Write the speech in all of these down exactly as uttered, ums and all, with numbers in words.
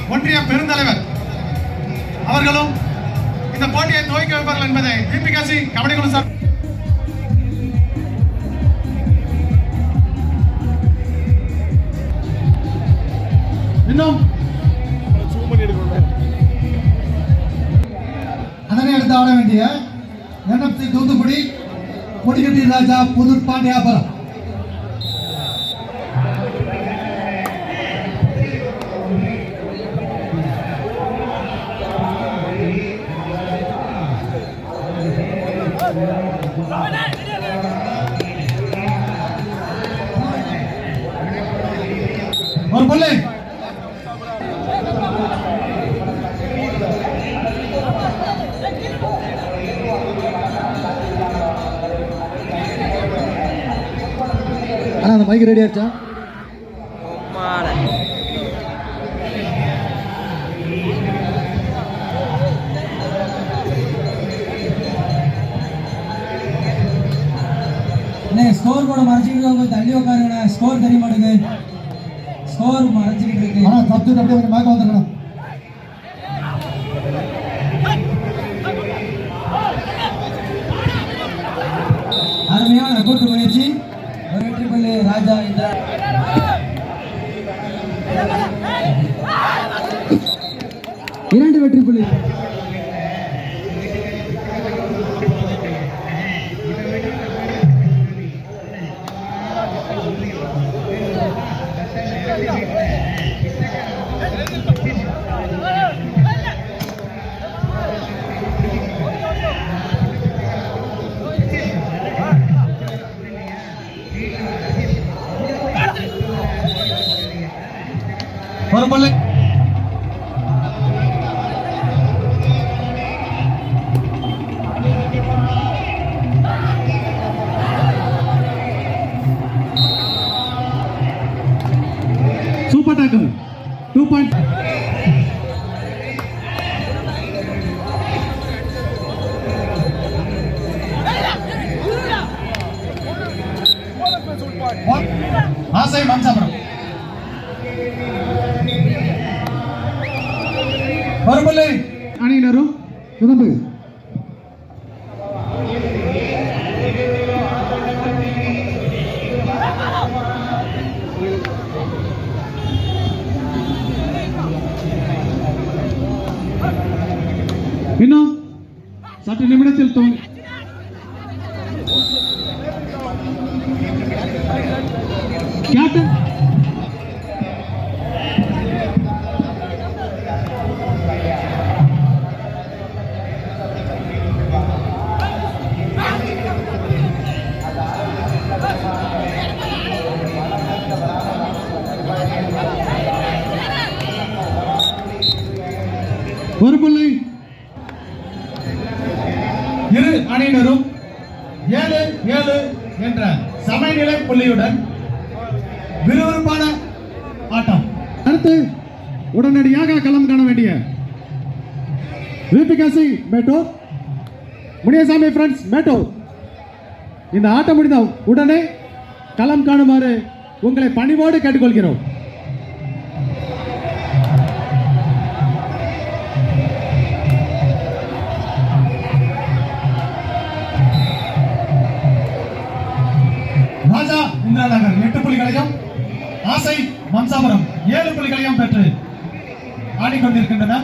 ஒன்றிய பெருந்தலைவர் அவர்களும் இந்த போட்டியை துவக்கி வைப்பார்கள் என்பதை விபிகாசி கபடி குழு சார் இன்னும் அதனை எடுத்து ஆட வேண்டிய என்எஃப்சி தூத்துக்குடி கொடிக்கட்டி ராஜா புதூர் பாண்டியாபுரம் और बोले அண்ணா அந்த மைக் ரெடி ஆச்சா அண்ணே ஸ்கோர் போர்டு மறைச்சிட்டு கொஞ்சம் தள்ளி உட்காருங்கண்ணா ஸ்கோர் தெரிய மாட்டேங்குது ஸ்கோர் மறைச்சிட்டு இருக்கு ஆனா சப்ஜெக்ட் அப்படியே கொஞ்சம் மேக்க வந்துடணும் அருமையான கூட்டு முயற்சி ஒரு வெற்றி புள்ளி ராஜா இந்திரா இரண்டு வெற்றி புள்ளி और बोले सुपर टैकल टू पॉइंट हाँ सही मंचा बरो और बोले आनी नरो उदंब इन्नो सट्टे निमिडत्तिल तोंग कैप्टन ஒரு புள்ளி இரு அணியினரும் ஏழு ஏழு என்ற சமநிலை புள்ளியுடன் விறுவிறுப்பான ஆட்டம். அடுத்து உடனடியாக களம் காண வேண்டிய விபிகாசி மேட்டூர் முனியசாமி ஃப்ரெண்ட்ஸ் மேட்டூர் இந்த ஆட்டம் முடிந்த உடனே களம் காணுமாறு உங்களை பணிவோடு கேட்டுக்கொள்கிறோம். ராஜா இந்திராநகர் எட்டு புள்ளிகளையும் ஆசை மம்சாபுரம் ஏழு புள்ளிகளையும் பெற்று ஆடிக்கொண்டிருக்கின்றனர்.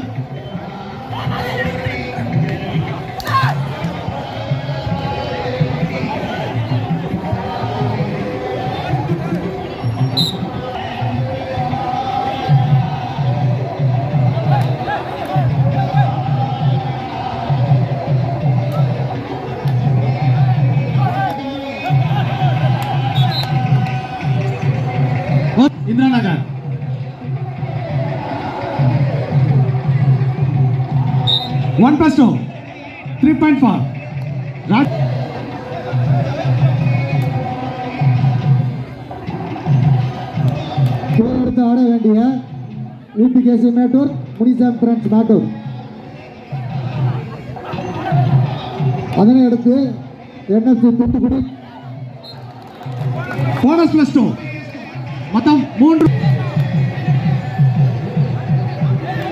Indranagar one plus two three point four Raj அடுத்து ஆட வேண்டிய விபிகாசி மேட்டூர் முனிசாமி ஃப்ரெண்ட்ஸ் மேட்டூர். அதனை அடுத்து NFC Thoothukudi bonus plus two மொத்தம் மூன்று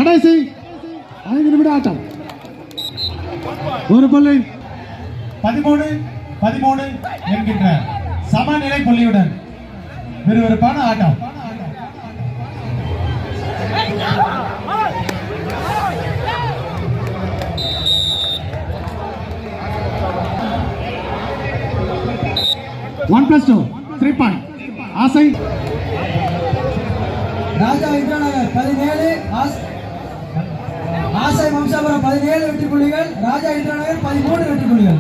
கடைசி ஐந்து நிமிட ஆட்டம். ஒரு புள்ளி பதிமூணு பதிமூணு என்கின்ற சமநிலை புள்ளியுடன் விறுவிறுப்பான ஆட்டம். One plus two three point ஆசை ராஜா இந்திரநகர் பதினேழு, ஆசை வம்சாபுரம் பதினேழு வெற்றி புள்ளிகள், ராஜா இந்திரநகர் பதிமூணு வெற்றி புள்ளிகள்.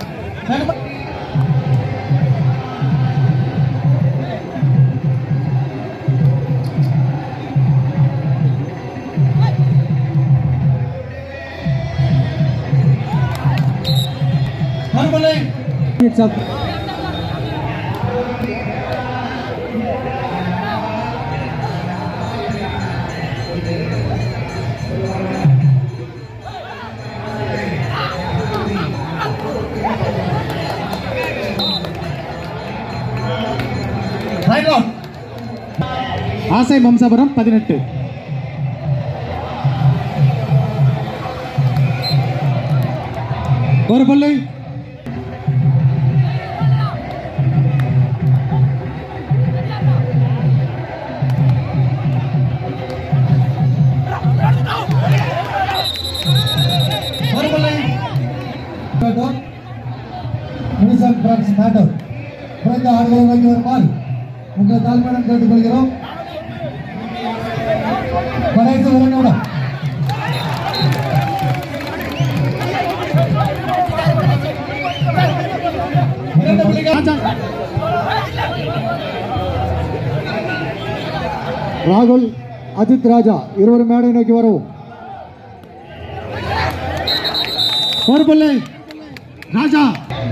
ஆசை வம்சாபுரம் பதினெட்டு. ஒரு புள்ளி ஒரு புள்ளி முனிசம் பிரான்ஸ் மேட்டர் குறைந்த ஆடுகளை வாங்கி வருமாறு உங்கள் தாழ்மையுடன் கேட்டுக்கொள்கிறோம். கடைசி ஒரு நிமிடம். ராகுல், அஜித் ராஜா இருவரும் மேடை நோக்கி வரவும். ஒரு புள்ளி ராஜா.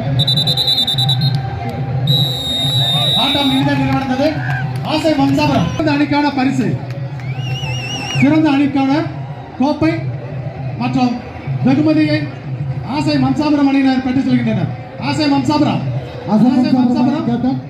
ஆட்டம் இறுதி நிறைவடைந்தது. ஆசை வம்சாபுரம் சிறந்த அணிக்கான பரிசு, சிறந்த அணிக்கான கோப்பை மற்றும் வெகுமதியை ஆசை வம்சாபுரம் அணியினர் பெற்றுச் செல்கின்றனர். ஆசை வம்சாபுரம் ஆசை வம்சாபுரம்